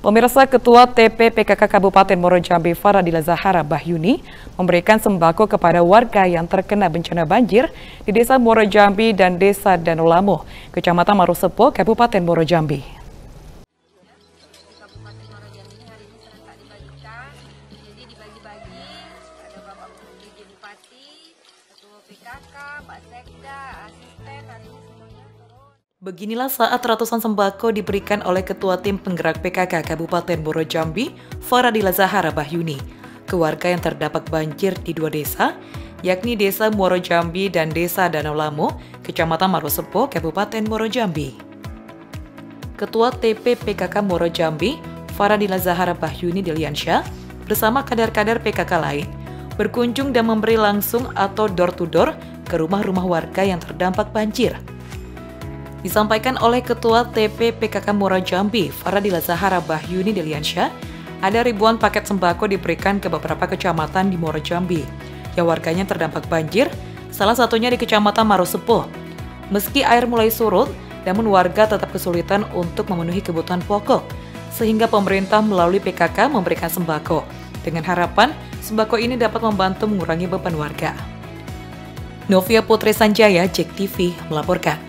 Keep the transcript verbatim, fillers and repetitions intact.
Pemirsa, Ketua T P P K K Kabupaten Muaro Jambi Faradila Zahara Bahyuni memberikan sembako kepada warga yang terkena bencana banjir di Desa Muaro Jambi dan Desa Danau-Lamu, Kecamatan Marosepo, Kabupaten Muaro Jambi. Beginilah saat ratusan sembako diberikan oleh Ketua Tim Penggerak P K K Kabupaten Muaro Jambi, Faradila Zahara Bahyuni, ke warga yang terdampak banjir di dua desa, yakni Desa Muaro Jambi dan Desa Danau-Lamu, Kecamatan Marosepo, Kabupaten Muaro Jambi. Ketua T P P K K Muaro Jambi, Faradila Zahara Bahyuni Diliansyah, bersama kader-kader P K K lain, berkunjung dan memberi langsung atau door-to-door ke rumah-rumah warga yang terdampak banjir. Disampaikan oleh Ketua T P P K K Muaro Jambi, Faradila Zahara Bahyuni Diliansyah, ada ribuan paket sembako diberikan ke beberapa kecamatan di Muaro Jambi, yang warganya terdampak banjir, salah satunya di Kecamatan Marosepo. Meski air mulai surut, namun warga tetap kesulitan untuk memenuhi kebutuhan pokok, sehingga pemerintah melalui P K K memberikan sembako, dengan harapan sembako ini dapat membantu mengurangi beban warga. Novia Putri Sanjaya, J E K T V, melaporkan.